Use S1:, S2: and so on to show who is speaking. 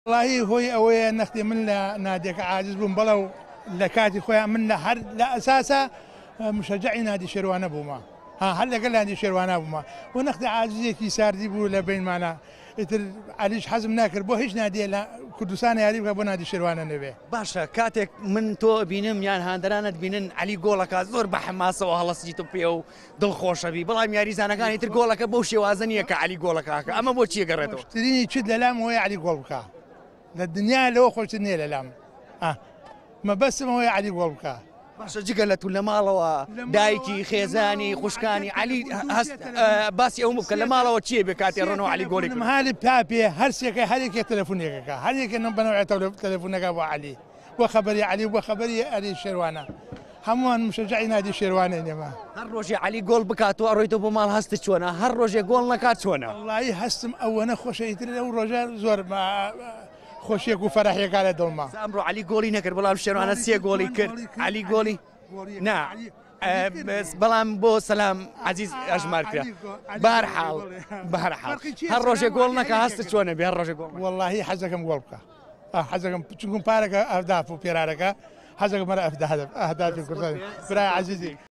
S1: والله هۆی ئەوەیە نەختی من لە نادێکە عاجز بووم بەڵێ لە کاتی خۆیان من لە هەر لە ئەساسە مشجعی نادی شێروانە بوومە هەر لەگەڵ نادی شێروانە بوومە و نەختی عاجزێکی ساردی بوو لە بینمانە ئیتر علیش حەزم ناکرد بۆ هیچ نادیە لە کوردستان یاری بکە بۆ نادی شێروانە نەبێ.
S2: باشە کاتێک من تۆ بینم یان هاندەرانت بینن علی گۆڵەکە زۆر بە حماسەوە هەڵەسجی تو پێ و دڵخۆشەبی بەڵام یاریزانەکانی تر گۆڵەکە بەو شێوازە نییە کە علی گۆڵەکەکە ئەمە بۆ چیە گەڕێتەوە
S1: ترینی چیت لەلام هۆی علی گۆڵ بکە لە دنیا لەوە خۆشتر نییە لەلام مەبەستمەوەی علی گۆڵ بکە.
S2: باشە جگە لە تو لە ماڵەوە دایکی خێزانی خوشکانی علی باسی ئەوم بکە لە ماڵەوە چیە بێ کاتی ڕۆنەوە علی گۆڵی
S1: هالی پاپێ هەرسێکە هەرێکێ تەلەفۆنێکەکە هەرێکە بنەوەێتە تەلەفۆنەکە بۆ علی بۆ خەبەری علی بۆ خەبەری ئەری شێروانە هەمووان مشجعی نادی شێروانە نێمە
S2: هەر ڕۆژێ علی گۆڵ بکاتەوە ئەڕۆیتەوە بۆ ماڵ هەست چۆنە هەر ڕۆژێ گۆڵ نەکات چۆنە
S1: وڵی هەستم ئەوەنە خۆشەیتر ئەو ڕۆژە زۆر خۆشیێک و فەرەحیەکە لە دڵما
S2: ئەمڕۆ علی گۆڵی نەکرد بەڵام شێروانە سێ گۆڵی کرد علی گۆڵی نا بەڵام بۆ سەلام عزیز ئەژمار کرا بەهەرحاڵ هەر ڕۆژێ گۆڵ نەکە هەست چۆنە بێ هەر ڕۆژێ گۆڵ
S1: وەڵڵاهی حەزەکەم گۆڵ بکە حەزەکەم چونکم پارەکە ئەهداف و پێرارەکە حەزەکەم مەرە ئەهدافی کوردستان برای عزیزی